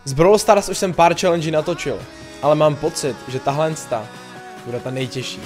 Z Brawl Stars už jsem pár challenge natočil, ale mám pocit, že tahle bude ta nejtěžší.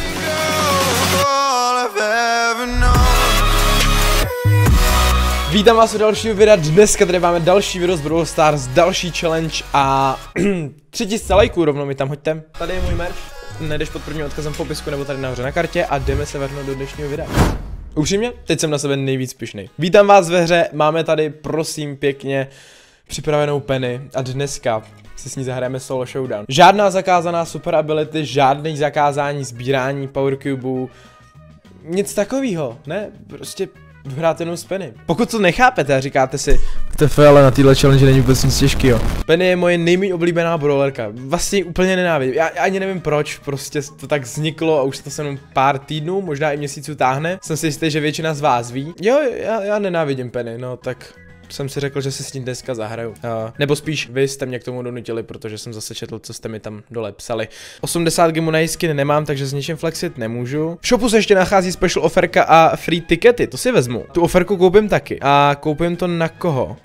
Vítám vás u dalšího videa, dneska tady máme další video z Brawl Stars, další challenge a 3000 lajků rovnou mi tam hoďte. Tady je můj merch, nejdeš pod prvním odkazem v popisku nebo tady nahoře na kartě a jdeme se vrhnout do dnešního videa. Upřímně, teď jsem na sebe nejvíc pyšnej. Vítám vás ve hře, máme tady prosím pěkně připravenou Penny a dneska si s ní zahrajeme solo showdown. Žádná zakázaná super ability, žádný zakázání sbírání power cubů, nic takového, ne, prostě hrát jenom s Penny. Pokud to nechápete a říkáte si, ale na téhle challenge není vůbec nic těžkého. Penny je moje nejméně oblíbená brawlerka, vlastně úplně nenávidím, já ani nevím proč, prostě to tak vzniklo a už to se jenom pár týdnů, možná i měsíců táhne. Jsem si jistý, že většina z vás ví. Jo, já nenávidím Penny, no tak jsem si řekl, že si s ní dneska zahraju. Nebo spíš vy jste mě k tomu donutili, protože jsem zase četl, co jste mi tam dole psali. 80 gemů na skin nemám, takže s ničím flexit nemůžu. V shopu se ještě nachází special oferka a free tikety, to si vezmu. Tu oferku koupím taky. A koupím to na koho?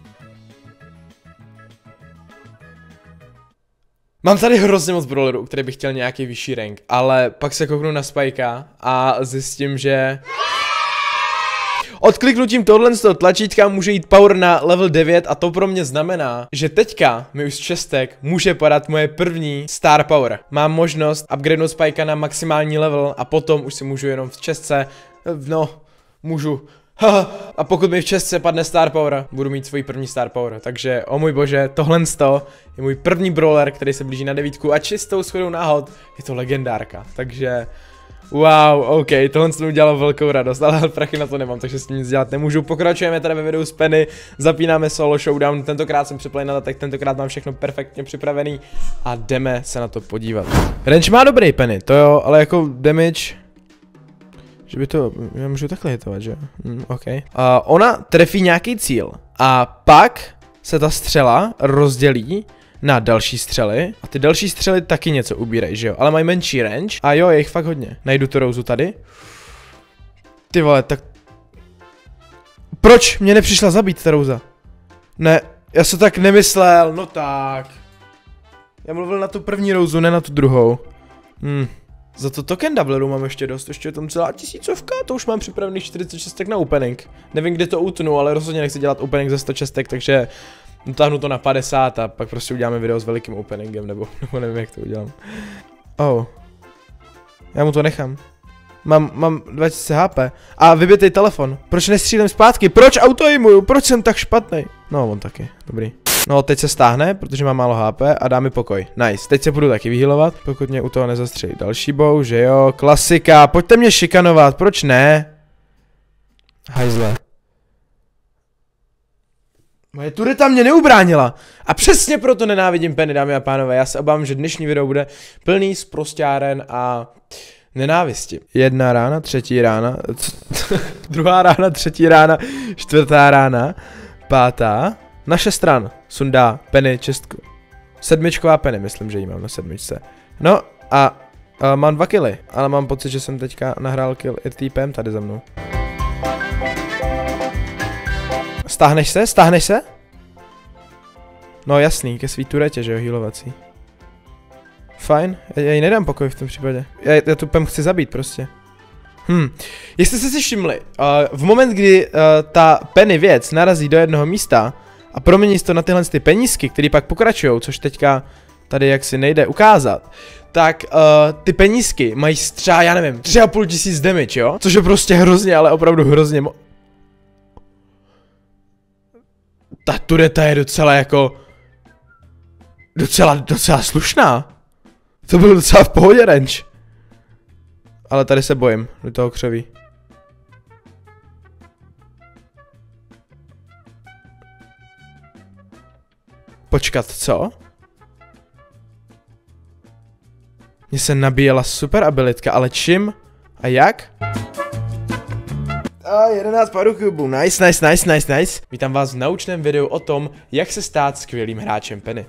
Mám tady hrozně moc brawlerů, u kterých bych chtěl nějaký vyšší rank, ale pak se kouknu na Spikea a zjistím, že odkliknutím tohle z toho tlačítka může jít power na level 9 a to pro mě znamená, že teďka mi už z čestek může padat moje první star power. Mám možnost upgradenout Spikea na maximální level a potom už si můžu jenom v čestce, no, můžu. A pokud mi v čestce padne star power, budu mít svůj první star power. Takže, o můj bože, tohle je můj první brawler, který se blíží na 9 a čistou shodou náhod je to legendárka. Takže wow, ok, tohle mi udělalo velkou radost, ale prachy na to nemám, takže s tím nic dělat nemůžu. Pokračujeme tady ve videu s Penny, zapínáme solo showdown, tentokrát jsem přeplay na datek, tentokrát mám všechno perfektně připravený a jdeme se na to podívat. Range má dobrý Penny, to jo, ale jako damage, že by to, já můžu takhle hitovat, že jo, ok. Ona trefí nějaký cíl a pak se ta střela rozdělí na další střely a ty další střely taky něco ubírají, že jo, ale mají menší range a jo, je jich fakt hodně. Najdu tu Rouzu tady. Ty vole, tak proč mě nepřišla zabít ta Rouza? Ne, já se tak nemyslel, no tak. Já mluvil na tu první Rouzu, ne na tu druhou. Za to token doublerů mám ještě dost, ještě je tam celá 1000, to už mám připravených 46 na opening. Nevím, kdy to utnu, ale rozhodně nechci dělat opening za 100 čestek, takže dotáhnu to na 50 a pak prostě uděláme video s velikým openingem, nebo nevím, jak to udělám. Já mu to nechám. Mám 2000 HP. A vybitej telefon. Proč nestřílím zpátky? Proč autoimuju? Proč jsem tak špatný? No, on taky. Dobrý. No, teď se stáhne, protože má málo HP a dá mi pokoj. Nice. Teď se budu taky vyhealovat, pokud mě u toho nezastřelí další bow, že jo? Klasika. Pojďte mě šikanovat. Proč ne? Hajzle. Moje tureta mě neubránila. A přesně proto nenávidím Penny, dámy a pánové. Já se obávám, že dnešní video bude plný sprosťáren a nenávisti. 1 rána, 3 rána, 2 rána, 3 rána, 4 rána, 5. Na 6 stran sundá Penny čestku. 7. Penny, myslím, že jí mám na 7. No a mám 2 killy, ale mám pocit, že jsem teďka nahrál kill i týpem tady za mnou. Stáhneš se? Stáhneš se? No jasný, ke svý turetě, že jo, healovací. Fajn, já jí nedám pokoj v tom případě. Já tu Pem chci zabít prostě. Jestli jste si všimli, v moment, kdy ta Penny věc narazí do jednoho místa a promění se to na tyhle ty penízky, které pak pokračují, což teďka tady jaksi nejde ukázat, tak ty penízky mají třeba, já nevím, 3500 damage, jo? Což je prostě hrozně, ale opravdu hrozně ta tureta je docela jako docela slušná. To bylo docela v pohodě range. Ale tady se bojím, do toho křoví. Počkat, co? Mně se nabíjela super abilitka, ale čím? A jak? 11 power cubů, nice. Vítám vás v naučném videu o tom, jak se stát skvělým hráčem Penny.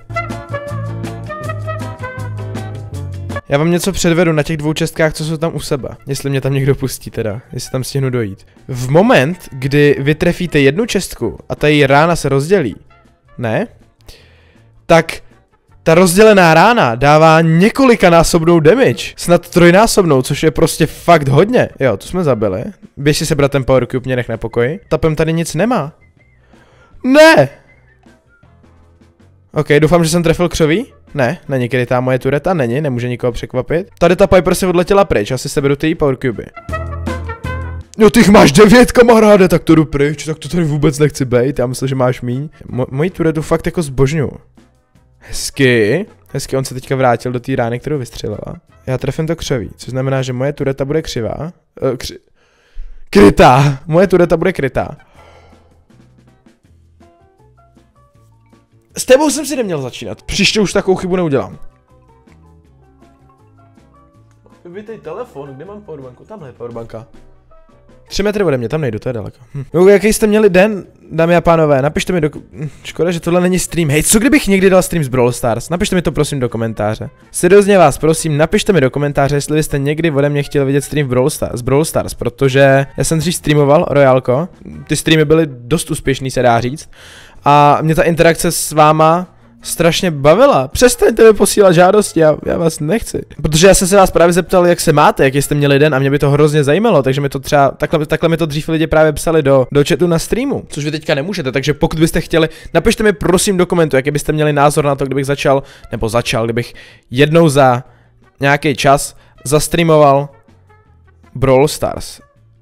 Já vám něco předvedu na těch 2 čestkách, co jsou tam u sebe. Jestli mě tam někdo pustí teda, jestli tam stihnu dojít. V moment, kdy vy trefíte 1 čestku a ta její rána se rozdělí, ne? tak ta rozdělená rána dává několikanásobnou damage. Snad trojnásobnou, což je prostě fakt hodně. Jo, to jsme zabili. Běž si sebrat ten power cube, mě nech na pokoji. Tapem tady nic nemá. Ne! OK, doufám, že jsem trefil křoví. Ne, není krytá moje tureta, není, nemůže nikoho překvapit. Tady ta Piper si odletěla pryč, asi seberu ty power cube. Jo, ty jich máš 9, kamaráde, tak to jdu pryč, tak to tady vůbec nechci bejt, já myslím, že máš míň. Moji turetu fakt jako zbožňuju. Hezky, on se teďka vrátil do té rány, kterou vystřelila. Já trefím to křoví, což znamená, že moje tureta bude křivá. Krytá, moje tureta bude krytá. S tebou jsem si neměl začínat, příště už takovou chybu neudělám. Vytej telefon, kde mám powerbanku? Tamhle je powerbanka. 3 metry ode mě, tam nejdu, to je daleko. No, jaký jste měli den, dámy a pánové, napište mi škoda, že tohle není stream. Hej, co kdybych někdy dal stream z Brawl Stars? Napište mi to prosím do komentáře. Seriózně vás prosím, napište mi do komentáře, jestli byste někdy ode mě chtěli vidět stream z Brawl Stars, protože já jsem dřív streamoval Royálko. Ty streamy byly dost úspěšný, se dá říct. A mě ta interakce s váma strašně bavila. Přestaňte mi posílat žádosti, já vás nechci. Protože já jsem se vás právě zeptal, jak se máte, jak jste měli den a mě by to hrozně zajímalo, takže mi to třeba, takhle mi to dřív lidi právě psali do chatu na streamu, což vy teďka nemůžete, takže pokud byste chtěli, napište mi prosím do komentu, jaký byste měli názor na to, kdybych kdybych jednou za nějaký čas zastreamoval Brawl Stars.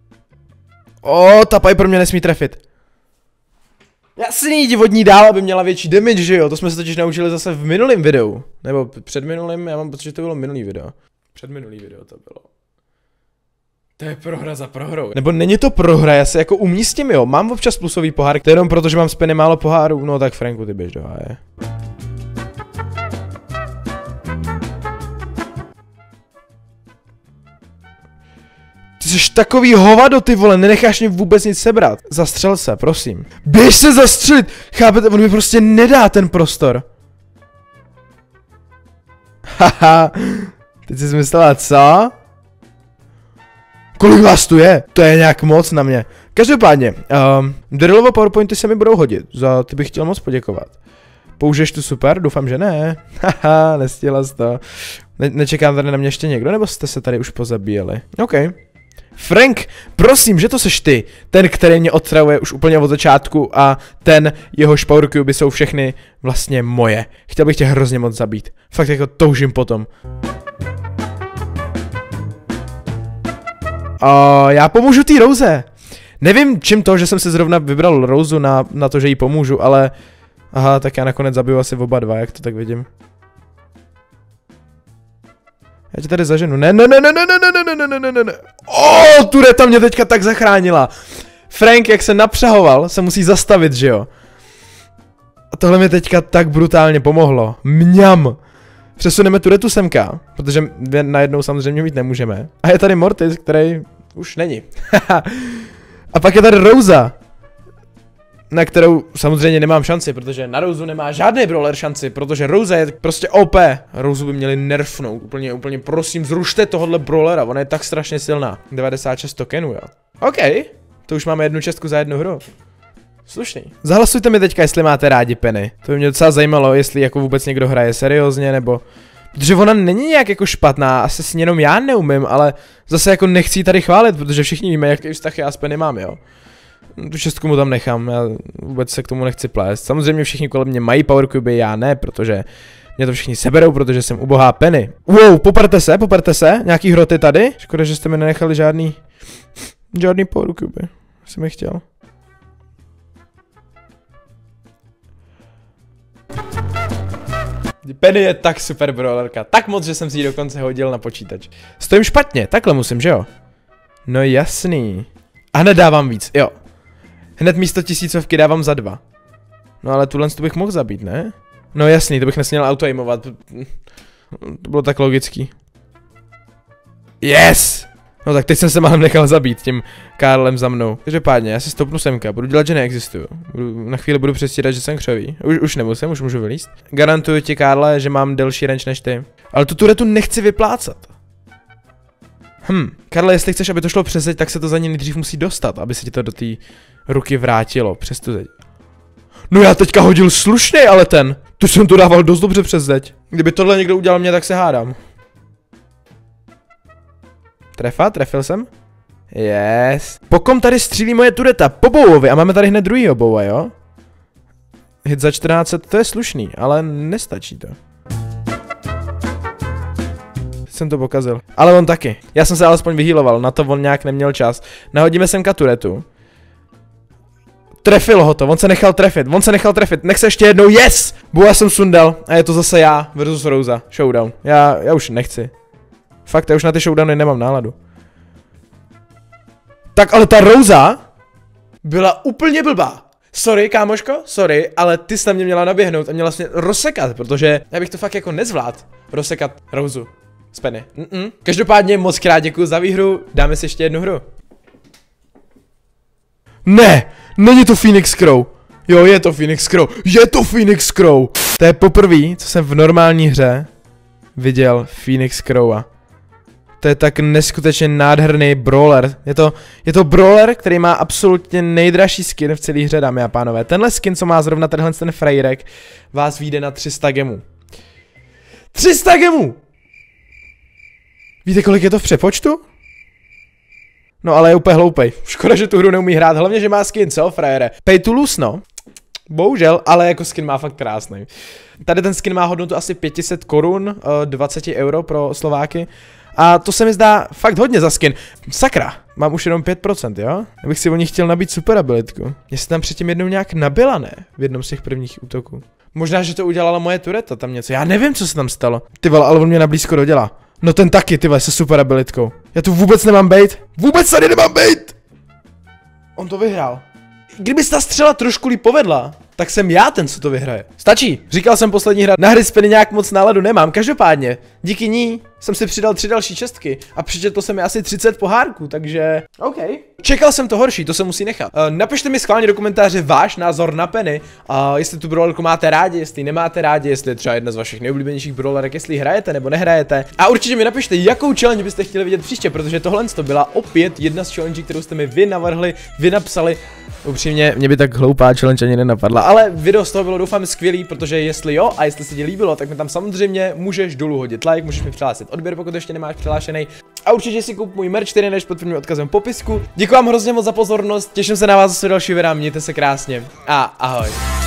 Ta Piper mě nesmí trefit. Jasný, vodní dál, aby měla větší damage, že jo? To jsme se totiž naučili zase v minulém videu. Nebo předminulým, já mám pocit, že to bylo minulý video. Předminulý video to bylo. To je prohra za prohrou. Nebo není to prohra, já se jako umístím, jo? Mám občas plusový pohár, to je jenom proto, že mám spiny málo pohárů. No tak Franku, ty běž do háje. Ty jsi takový hovado, ty vole, nenecháš mě vůbec nic sebrat. Zastřel se, prosím. Běž se zastřelit, chápete, on mi prostě nedá ten prostor. Haha, teď jsi myslela, co? Kolik vás tu je? To je nějak moc na mě. Každopádně, Drillovo PowerPointy se mi budou hodit, za ty bych chtěl moc poděkovat. Použiješ tu super? Doufám, že ne. Haha, nestihla jsi to. Nečekám tady na mě ještě někdo, nebo jste se tady už pozabíjeli? OK. Frank, prosím, že to seš ty, ten, který mě otravuje už úplně od začátku a ten, jehož power cube jsou všechny vlastně moje. Chtěl bych tě hrozně moc zabít. Fakt jako toužím potom. Já pomůžu té Rose. Nevím čím to, že jsem si zrovna vybral Roseu na to, že jí pomůžu, ale... Aha, tak já nakonec zabiju asi oba dva, jak to tak vidím. Já tě tady zaženu. Ne. Tureta mě teďka tak zachránila. Frank, jak se napřahoval, se musí zastavit, že jo? A tohle mi teďka tak brutálně pomohlo. Mňam. Přesuneme turetu semka, protože najednou samozřejmě mít nemůžeme. A je tady Mortis, který už není. A pak je tady Rosa, na kterou samozřejmě nemám šanci, protože na Roseu nemá žádný brawler šanci, protože Rose je prostě OP. Roseu by měli nerfnout, úplně prosím, zrušte tohohle brawlera, ona je tak strašně silná. 96 tokenů, jo. OK, to už máme 1 čestku za 1 hru. Slušný. Zahlasujte mi teďka, jestli máte rádi Penny. To by mě docela zajímalo, jestli jako vůbec někdo hraje seriózně, nebo... Protože ona není nějak jako špatná, asi s ní jenom já neumím, ale zase jako nechci ji tady chválit, protože všichni víme, jaký vztah já s Penny mám, jo. Tu 6 mu tam nechám, já vůbec se k tomu nechci plést. Samozřejmě všichni kolem mě mají power cube, já ne, protože mě to všichni seberou, protože jsem ubohá Penny. Wow, poperte se, nějaký hroty tady. Škoda, že jste mi nenechali žádný power cube, jsem je chtěl. Penny je tak super brawlerka, tak moc, že jsem si ji dokonce hodil na počítač. Stojím špatně, takhle musím, že jo? No jasný. A hned dávám víc, jo. Hned místo 1000 dávám za 2. No ale tuhle bych mohl zabít, ne? No jasný, to bych nesměl autoaimovat. To bylo tak logický. Yes! No tak teď jsem se málem nechal zabít tím Karlem za mnou. Každopádně, já se stoupnu semka, budu dělat, že neexistuju. Na chvíli budu přestírat, že jsem křový. Už nemusím, už můžu vylízt. Garantuju ti, Karle, že mám delší range než ty. Ale tu turetu nechci vyplácat. Karle, jestli chceš, aby to šlo přes zeď, tak se to za ní nejdřív musí dostat, aby se ti to do té ruky vrátilo, přes tu zeď. No já teďka hodil slušnej, ale ten. Tu jsem to dával dost dobře přes zeď. Kdyby tohle někdo udělal mě, tak se hádám. Trefa, trefil jsem? Yes. Po kom tady střílí moje tureta? Po Bowovi. A máme tady hned druhýho Bowa, jo? Hit za 1400, to je slušný, ale nestačí to. Jsem to pokazil. Ale on taky. Já jsem se alespoň vyhýloval, na to on nějak neměl čas. Nahodíme sem turetu. Trefil ho to, on se nechal trefit, nech se ještě jednou, yes! Bowa jsem sundal a je to zase já versus Rosa. Showdown. Já už nechci. Fakt, já už na ty showdowny nemám náladu. Tak ale ta Rosa byla úplně blbá. Sorry, kámoško, sorry, ale ty jsi na mě měla naběhnout a měla jsi mě rozsekat, protože já bych to fakt jako nezvlád. Rozsekat Rosu z Penny. Každopádně moc krát děkuji za výhru, dáme si ještě jednu hru. Ne, není to Phoenix Crow. Jo, je to Phoenix Crow, To je poprvé, co jsem v normální hře viděl Phoenix Crowa. To je tak neskutečně nádherný brawler. Je to brawler, který má absolutně nejdražší skin v celé hře, dámy a pánové. Tenhle skin, co má zrovna ten frejrek, vás vyjde na 300 gemů. 300 gemů! Víte, kolik je to v přepočtu? No ale je úplně hloupej. Škoda, že tu hru neumí hrát, hlavně, že má skin, co, frajere? Pay to lose, no. Bohužel, ale jako skin má fakt krásný. Tady ten skin má hodnotu asi 500 korun, 20 euro pro Slováky. A to se mi zdá fakt hodně za skin. Sakra, mám už jenom 5%, jo? Já bych si o ní chtěl nabít super abilitku. Jestli tam předtím jednou nějak nabila, ne? V jednom z těch prvních útoků. Možná, že to udělala moje tureta tam něco. Já nevím, co se tam stalo. Ty vole, ale on mě nablízko dodělá. No ten taky, ty vole, se super abilitkou. Já tu vůbec nemám bait. Vůbec tady nemám bait! On to vyhrál. Kdyby se ta střela trošku líp povedla, tak jsem já ten, co to vyhraje. Stačí, říkal jsem poslední hra, na hry z Penny nějak moc náladu nemám, každopádně, díky ní jsem si přidal 3 další čestky a přečetl jsem mi asi 30 pohárků, takže OK. Čekal jsem to horší, to se musí nechat. Napište mi schválně do komentáře váš názor na Penny, jestli tu brawlerku máte rádi, jestli nemáte rádi, jestli je třeba jedna z vašich nejoblíbenějších brawlerek, jestli hrajete nebo nehrajete. A určitě mi napište, jakou challenge byste chtěli vidět příště, protože tohle to byla opět jedna z challenge, kterou jste mi vy navrhli, vy napsali. Upřímně, mě by tak hloupá challenge ani nenapadla, ale video z toho bylo doufám skvělý, protože jestli jo a jestli se ti líbilo, tak mi tam samozřejmě můžeš dolů hodit like, můžeš mi přihlásit odběr, pokud ještě nemáš přihlášený. A určitě si kup můj merch, který najdeš pod prvním odkazem v popisku. Děkuji vám hrozně moc za pozornost, těším se na vás zase další videa, mějte se krásně a ahoj.